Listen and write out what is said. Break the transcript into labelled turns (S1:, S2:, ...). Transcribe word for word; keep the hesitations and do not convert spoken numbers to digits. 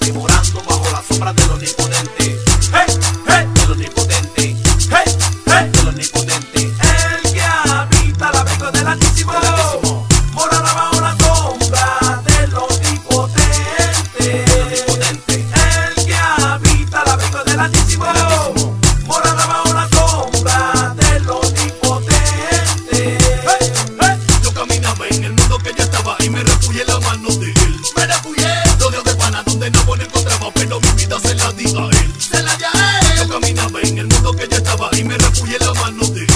S1: omnipotente, morando bajo la sombra del omnipotente. Hey, hey, del omnipotente. Hey, hey, del omnipotente. El que habita la vengo del Altísimo, morará bajo la sombra del omnipotente. El que habita la vengo del Altísimo, morará bajo la sombra del omnipotente. Hey, hey.
S2: Yo caminaba en el mundo que yo estaba y me refugié en la mano de él. Me refugié, rodeado de panas donde no me encontraba, pero mi vida se la di a él. Se la di a él. Yo caminaba en el mundo que yo estaba y me refugié en la mano de él.